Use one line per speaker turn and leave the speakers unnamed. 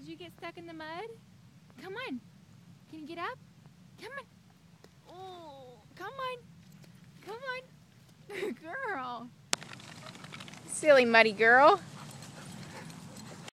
you get stuck in the mud? Come on. Can you get up? Come on. Oh, come on. Come on. Girl. Silly muddy girl.